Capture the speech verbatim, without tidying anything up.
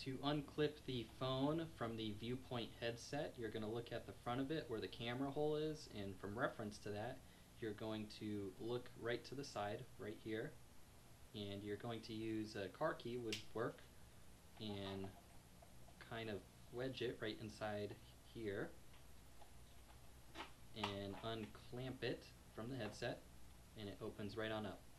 To unclip the phone from the ViewPoint headset, you're going to look at the front of it where the camera hole is, and from reference to that, you're going to look right to the side, right here, and you're going to use a car key would work, and kind of wedge it right inside here, and unclamp it from the headset, and it opens right on up.